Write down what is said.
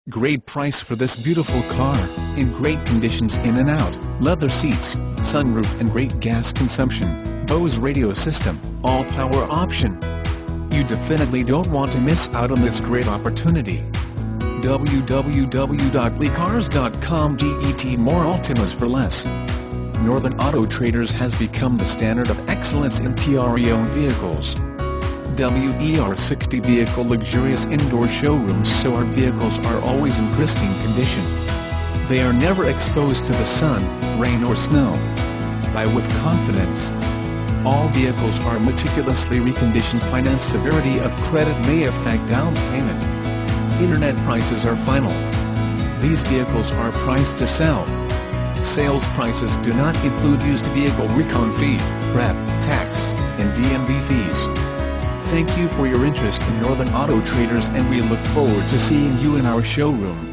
Great price for this beautiful car, in great conditions in and out, leather seats, sunroof and great gas consumption, Bose radio system, all-power option. You definitely don't want to miss out on this great opportunity. www.lecars.com. Get more Altimas for less. Northern Auto Traders has become the standard of excellence in PRE-owned vehicles. WER60 vehicle luxurious indoor showrooms, so our vehicles are always in pristine condition. They are never exposed to the sun, rain or snow. Buy with confidence. All vehicles are meticulously reconditioned. Finance severity of credit may affect down payment. Internet prices are final. These vehicles are priced to sell. Sales prices do not include used vehicle recon fee, REP, tax, and DMV fees. Thank you for your interest in Northern Auto Traders, and we look forward to seeing you in our showroom.